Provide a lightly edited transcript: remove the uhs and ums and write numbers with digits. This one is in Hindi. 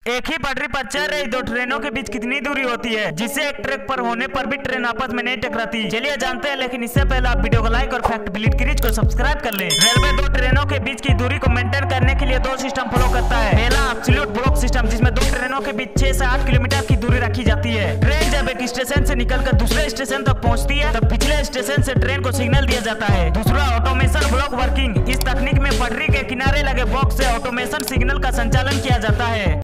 एक ही पटरी पर चल रही दो ट्रेनों के बीच कितनी दूरी होती है, जिससे एक ट्रैक पर होने पर भी ट्रेन आपस में नहीं टकराती। चलिए जानते हैं, लेकिन इससे पहले आप वीडियो को लाइक और फैक्ट बिलीट क्रीज को सब्सक्राइब कर लें। रेलवे दो ट्रेनों के बीच की दूरी को मेंटेन करने के लिए दो सिस्टम फॉलो करता है। पहला एब्सोल्यूट ब्लॉक सिस्टम, जिसमें दो ट्रेनों के बीच 6 से 8 किलोमीटर की दूरी रखी जाती है। ट्रेन जब एक स्टेशन से निकलकर दूसरे स्टेशन तक पहुँचती है, तब पिछले स्टेशन से ट्रेन को सिग्नल दिया जाता है। दूसरा ऑटोमेशन ब्लॉक वर्किंग, इस तकनीक में पटरी के किनारे लगे बॉक्स से ऑटोमेशन सिग्नल का संचालन किया जाता है।